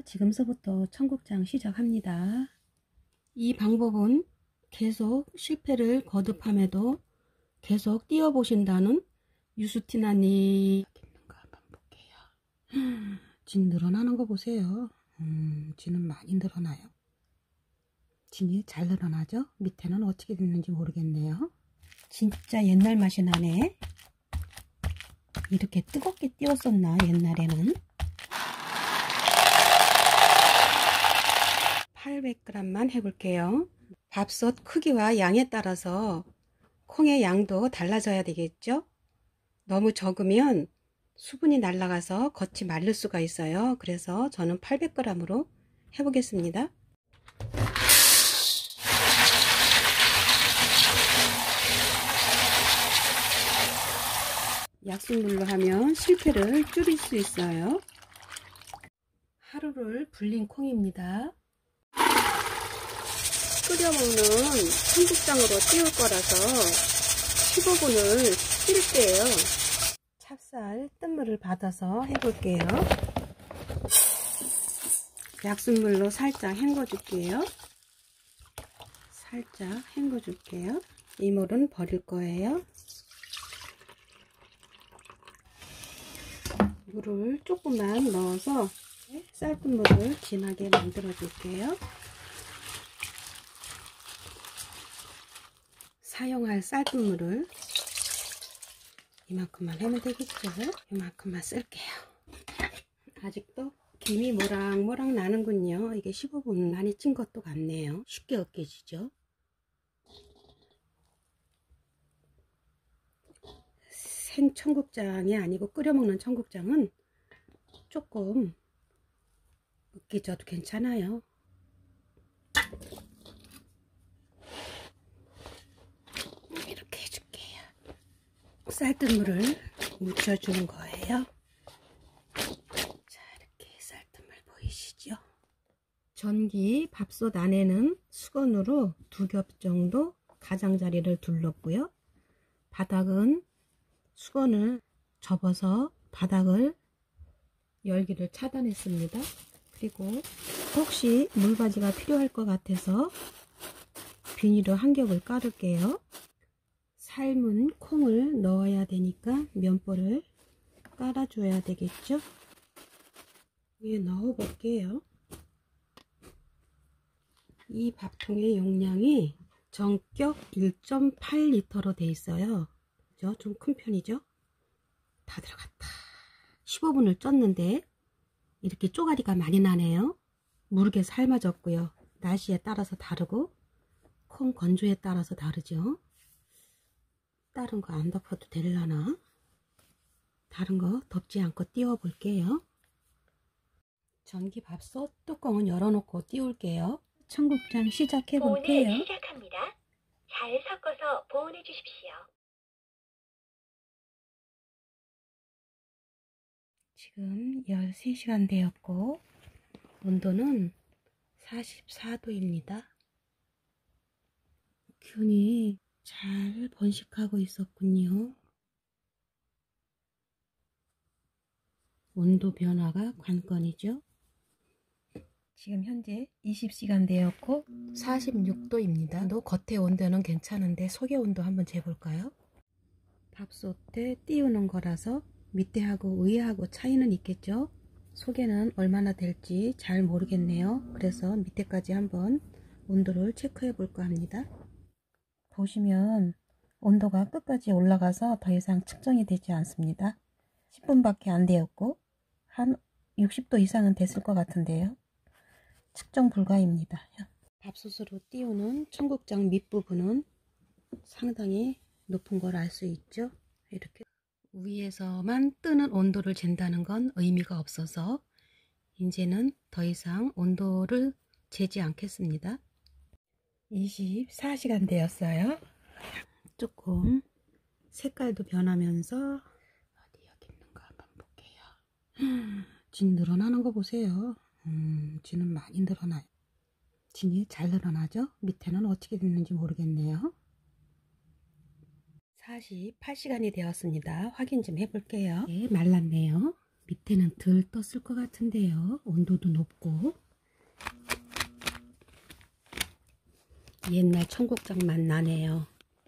지금서부터 청국장 시작합니다. 이 방법은 계속 실패를 거듭함에도 계속 띄워보신다는 유스티나님. 있는가 한번 볼게요. 진 늘어나는 거 보세요. 진은 많이 늘어나요. 진이 잘 늘어나죠? 밑에는 어떻게 됐는지 모르겠네요. 진짜 옛날 맛이 나네. 이렇게 뜨겁게 띄웠었나 옛날에는. 800g만 해볼게요. 밥솥 크기와 양에 따라서 콩의 양도 달라져야 되겠죠? 너무 적으면 수분이 날아가서 겉이 마를 수가 있어요. 그래서 저는 800g으로 해보겠습니다. 약수물로 하면 실패를 줄일 수 있어요. 하루를 불린 콩입니다. 끓여 먹는 청국장으로 띄울 거라서 15분을 찔게요. 찹쌀 뜬물을 받아서 해볼게요. 약수물로 살짝 헹궈 줄게요. 살짝 헹궈 줄게요. 이 물은 버릴 거예요. 물을 조금만 넣어서 쌀뜨물을 진하게 만들어 줄게요. 사용할 쌀뜨물을 이만큼만 하면 되겠죠? 이만큼만 쓸게요. 아직도 김이 모락모락 나는군요. 이게 15분 많이 찐 것도 같네요. 쉽게 으깨지죠? 생청국장이 아니고 끓여 먹는 청국장은 조금 으깨져도 괜찮아요. 이렇게 해줄게요. 쌀뜨물을 묻혀주는 거예요. 자, 이렇게 쌀뜨물 보이시죠? 전기 밥솥 안에는 수건으로 2겹 정도 가장자리를 둘렀고요. 바닥은 수건을 접어서 바닥을 열기를 차단했습니다. 그리고 혹시 물바지가 필요할 것 같아서 비닐을 한 겹을 깔을게요. 삶은 콩을 넣어야 되니까 면보를 깔아줘야 되겠죠? 위에 넣어 볼게요. 이 밥통의 용량이 전격 1.8L로 돼 있어요. 좀 큰 편이죠? 다 들어갔다. 15분을 쪘는데 이렇게 쪼가리가 많이 나네요. 무르게 삶아졌고요. 날씨에 따라서 다르고 콩 건조에 따라서 다르죠. 다른 거 안 덮어도 되려나? 다른 거 덮지 않고 띄워 볼게요. 전기밥솥 뚜껑은 열어놓고 띄울게요. 청국장 시작해 볼게요. 보온을 시작합니다. 잘 섞어서 보온해 주십시오. 지금 13시간 되었고 온도는 44도입니다. 균이 잘 번식하고 있었군요. 온도 변화가 관건이죠. 지금 현재 20시간 되었고 46도입니다. 또 겉의 온도는 괜찮은데 속의 온도 한번 재볼까요? 밥솥에 띄우는 거라서 밑에하고 위에하고 차이는 있겠죠. 속에는 얼마나 될지 잘 모르겠네요. 그래서 밑에까지 한번 온도를 체크해 볼까 합니다. 보시면 온도가 끝까지 올라가서 더 이상 측정이 되지 않습니다. 10분밖에 안 되었고 한 60도 이상은 됐을 것 같은데요. 측정 불가입니다. 밥솥으로 띄우는 청국장 밑부분은 상당히 높은 걸 알 수 있죠. 이렇게 위에서만 뜨는 온도를 잰다는 건 의미가 없어서 이제는 더 이상 온도를 재지 않겠습니다. 24시간 되었어요. 조금 색깔도 변하면서 어디 여기 있는가 한번 볼게요. 진 늘어나는 거 보세요. 진은 많이 늘어나요. 진이 잘 늘어나죠? 밑에는 어떻게 됐는지 모르겠네요. 48시간이 되었습니다. 확인 좀 해볼게요. 네, 말랐네요. 밑에는 덜 떴을 것 같은데요. 온도도 높고. 옛날 청국장 맛 나네요.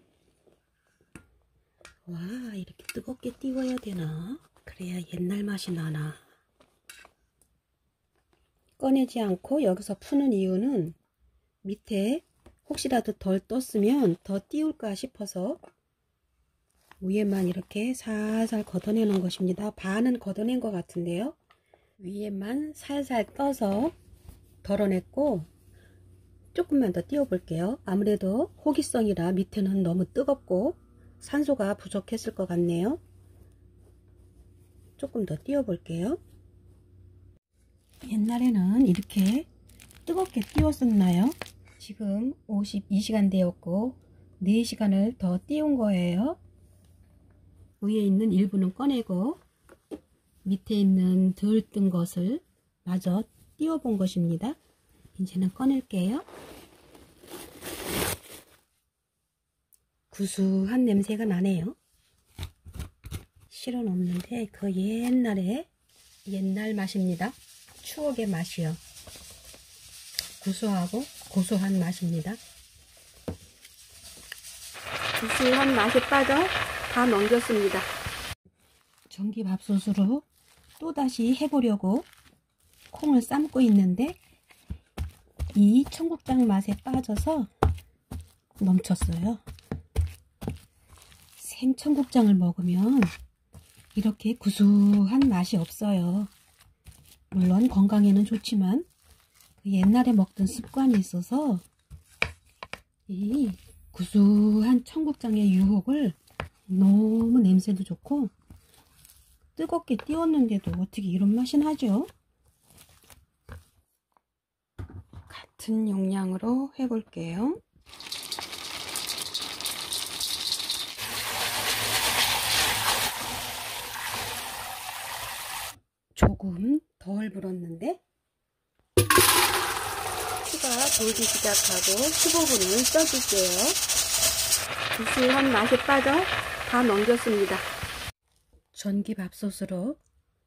와, 이렇게 뜨겁게 띄워야 되나? 그래야 옛날 맛이 나나. 꺼내지 않고 여기서 푸는 이유는 밑에 혹시라도 덜 떴으면 더 띄울까 싶어서 위에만 이렇게 살살 걷어내는 것입니다. 반은 걷어낸 것 같은데요. 위에만 살살 떠서 덜어냈고 조금만 더 띄워 볼게요. 아무래도 호기성이라 밑에는 너무 뜨겁고 산소가 부족했을 것 같네요. 조금 더 띄워 볼게요. 옛날에는 이렇게 뜨겁게 띄웠었나요? 지금 52시간 되었고 4시간을 더 띄운 거예요. 위에 있는 일부는 꺼내고 밑에 있는 덜 뜬 것을 마저 띄워 본 것입니다. 이제는 꺼낼게요. 구수한 냄새가 나네요. 실은 없는데 그 옛날 맛입니다. 추억의 맛이요. 구수하고 고소한 맛입니다. 구수한 맛이 빠져 다 넘겼습니다. 전기밥솥으로 또다시 해보려고 콩을 삶고 있는데 이 청국장 맛에 빠져서 넘쳤어요. 생청국장을 먹으면 이렇게 구수한 맛이 없어요. 물론 건강에는 좋지만 옛날에 먹던 습관이 있어서 이 구수한 청국장의 유혹을 너무 냄새도 좋고 뜨겁게 띄웠는데도 어떻게 이런 맛이 나죠? 같은 용량으로 해볼게요. 조금 덜 불었는데 피가 돌기 시작하고 15분을 쪄줄게요. 구수한 맛이 빠져 다 넘겼습니다. 전기밥솥으로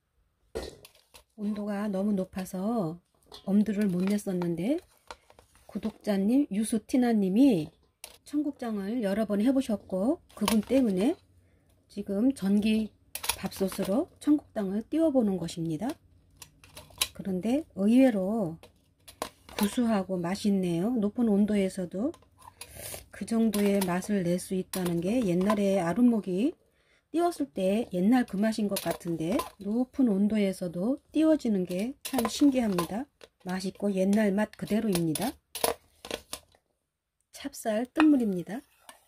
온도가 너무 높아서 엄두를 못 냈었는데 구독자님 유수티나님이 청국장을 여러 번 해보셨고 그분 때문에 지금 전기밥솥으로 청국장을 띄워보는 것입니다. 그런데 의외로 구수하고 맛있네요. 높은 온도에서도 그 정도의 맛을 낼 수 있다는 게 옛날에 아랫목이 띄웠을 때 옛날 그 맛인 것 같은데 높은 온도에서도 띄워지는 게 참 신기합니다. 맛있고 옛날 맛 그대로입니다. 찹쌀 뜬물입니다.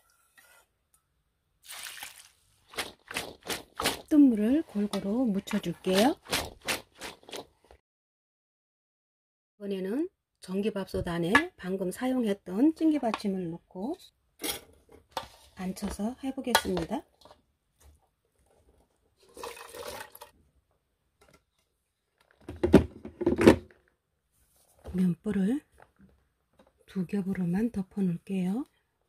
뜬물을 골고루 묻혀줄게요. 이번에는 전기밥솥 안에 방금 사용했던 찜기받침을 넣고 앉혀서 해보겠습니다. 면불을 2겹으로만 덮어 놓을게요.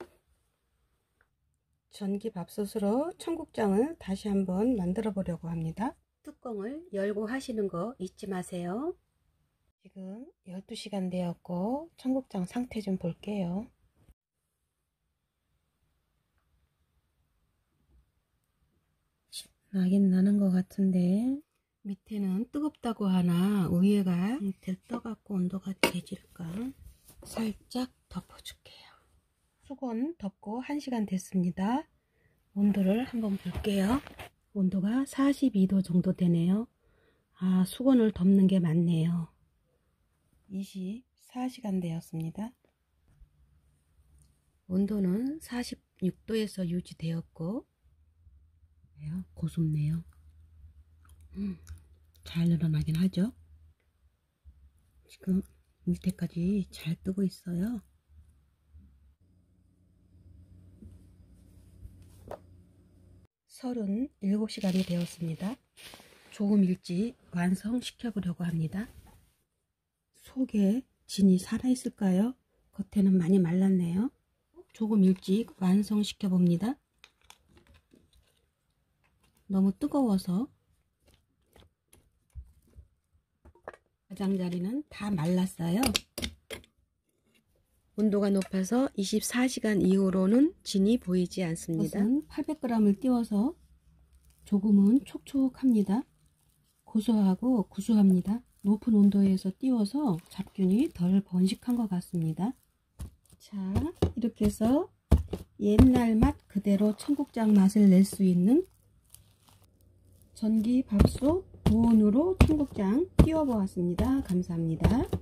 전기밥솥으로 청국장을 다시 한번 만들어 보려고 합니다. 뚜껑을 열고 하시는 거 잊지 마세요. 지금 12시간 되었고 청국장 상태 좀 볼게요. 나긴 나는 것 같은데 밑에는 뜨겁다고 하나 위에가 들떠갖고 온도가 돼질까? 살짝 덮어줄게요. 수건 덮고 1시간 됐습니다. 온도를 한번 볼게요. 온도가 42도 정도 되네요. 아, 수건을 덮는 게 맞네요. 24시간 되었습니다. 온도는 46도에서 유지되었고 고소네요. 잘 늘어나긴 하죠. 지금 밑에까지 잘 뜨고 있어요. 서른 7시간이 되었습니다. 조금 일찍 완성시켜 보려고 합니다. 속에 진이 살아있을까요? 겉에는 많이 말랐네요. 조금 일찍 완성시켜 봅니다. 너무 뜨거워서 가장자리는 다 말랐어요. 온도가 높아서 24시간 이후로는 진이 보이지 않습니다. 800g을 띄워서 조금은 촉촉합니다. 고소하고 구수합니다. 높은 온도에서 띄워서 잡균이 덜 번식한 것 같습니다. 자, 이렇게 해서 옛날 맛 그대로 청국장 맛을 낼 수 있는 전기 밥솥 보온으로 청국장 띄워 보았습니다. 감사합니다.